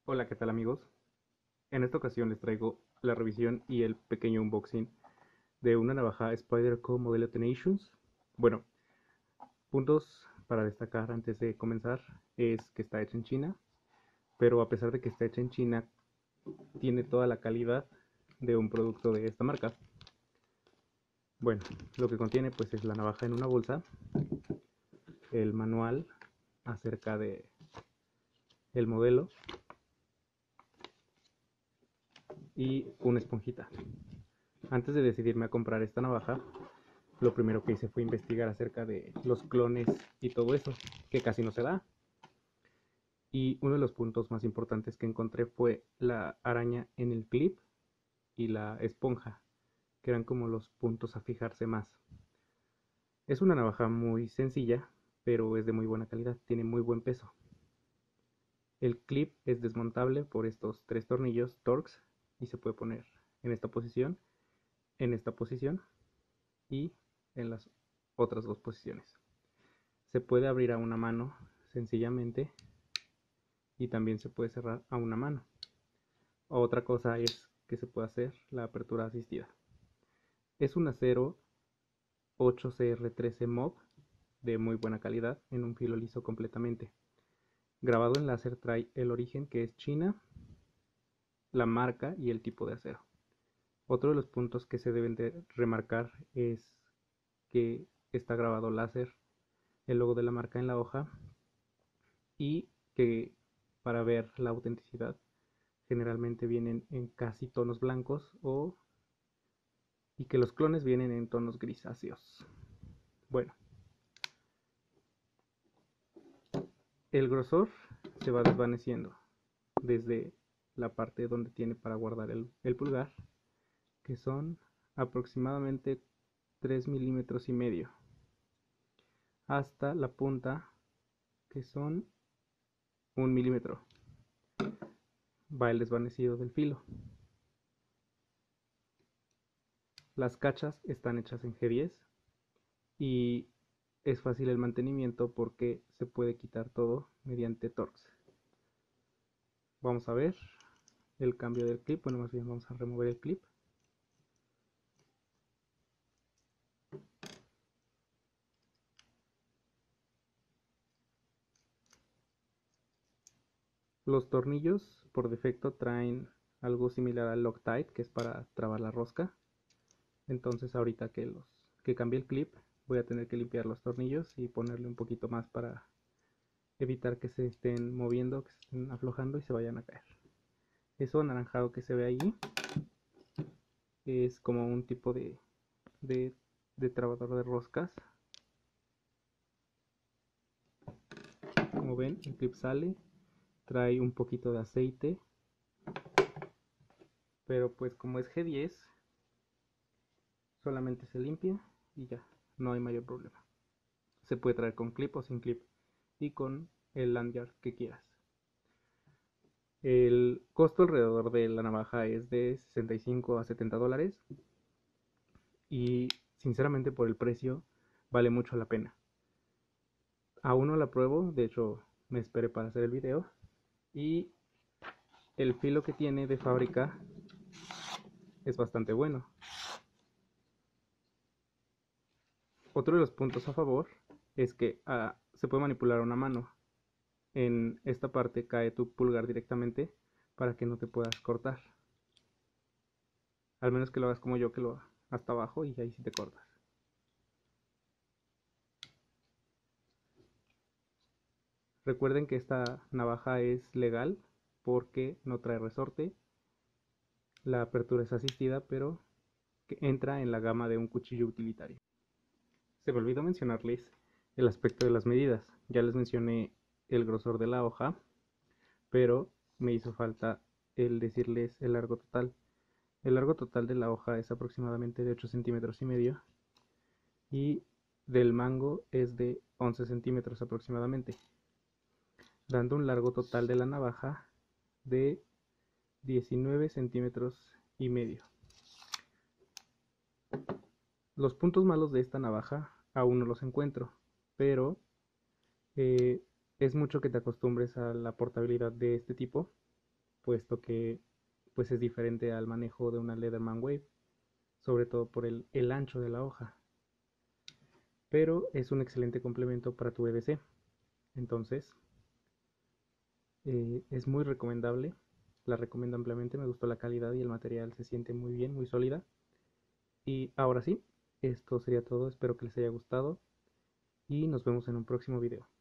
Hola, ¿qué tal amigos? En esta ocasión les traigo la revisión y el pequeño unboxing de una navaja Spyderco modelo Tenacious. Bueno, puntos para destacar antes de comenzar es que está hecha en China, pero a pesar de que está hecha en China, tiene toda la calidad de un producto de esta marca. Bueno, lo que contiene pues es la navaja en una bolsa, el manual acerca de el modelo y una esponjita. Antes de decidirme a comprar esta navaja, lo primero que hice fue investigar acerca de los clones y todo eso, que casi no se da. Y uno de los puntos más importantes que encontré fue la araña en el clip y la esponja, que eran como los puntos a fijarse más. Es una navaja muy sencilla, pero es de muy buena calidad, tiene muy buen peso. El clip es desmontable por estos tres tornillos Torx y se puede poner en esta posición y en las otras dos posiciones. Se puede abrir a una mano sencillamente y también se puede cerrar a una mano. Otra cosa es que se puede hacer la apertura asistida. Es un acero 8CR13 MOV de muy buena calidad en un filo liso completamente. Grabado en láser trae el origen, que es China, la marca y el tipo de acero. Otro de los puntos que se deben de remarcar es que está grabado láser el logo de la marca en la hoja y que para ver la autenticidad generalmente vienen en casi tonos blancos y que los clones vienen en tonos grisáceos. Bueno, el grosor se va desvaneciendo desde la parte donde tiene para guardar el pulgar, que son aproximadamente 3 milímetros y medio, hasta la punta, que son 1 milímetro. Va el desvanecido del filo. Las cachas están hechas en G10 y es fácil el mantenimiento porque se puede quitar todo mediante Torx. Vamos a ver el cambio del clip, bueno, más bien vamos a remover el clip. Los tornillos por defecto traen algo similar al Loctite, que es para trabar la rosca. Entonces ahorita que cambie el clip, voy a tener que limpiar los tornillos y ponerle un poquito más para evitar que se estén moviendo, que se estén aflojando y se vayan a caer. Eso anaranjado que se ve ahí es como un tipo de, de trabador de roscas. Como ven, el clip sale, trae un poquito de aceite, pero pues como es G10, solamente se limpia y ya, no hay mayor problema. Se puede traer con clip o sin clip y con el lanyard que quieras. El costo alrededor de la navaja es de 65 a 70 dólares y sinceramente por el precio vale mucho la pena. Aún no la pruebo, de hecho me esperé para hacer el video, y el filo que tiene de fábrica es bastante bueno. Otro de los puntos a favor es que se puede manipular a una mano. En esta parte cae tu pulgar directamente para que no te puedas cortar. Al menos que lo hagas como yo, que lo haga hasta abajo y ahí sí te cortas. Recuerden que esta navaja es legal porque no trae resorte. La apertura es asistida, pero que entra en la gama de un cuchillo utilitario. Se me olvidó mencionarles el aspecto de las medidas. Ya les mencioné el grosor de la hoja, pero me hizo falta el decirles el largo total. El largo total de la hoja es aproximadamente de 8 centímetros y medio y del mango es de 11 centímetros aproximadamente, dando un largo total de la navaja de 19 centímetros y medio. Los puntos malos de esta navaja aún no los encuentro, pero es mucho que te acostumbres a la portabilidad de este tipo puesto que pues es diferente al manejo de una Leatherman Wave, sobre todo por el ancho de la hoja. Pero es un excelente complemento para tu EDC. Entonces, es muy recomendable. La recomiendo ampliamente. Me gustó la calidad y el material se siente muy bien, muy sólida. Y ahora sí, esto sería todo. Espero que les haya gustado y nos vemos en un próximo video.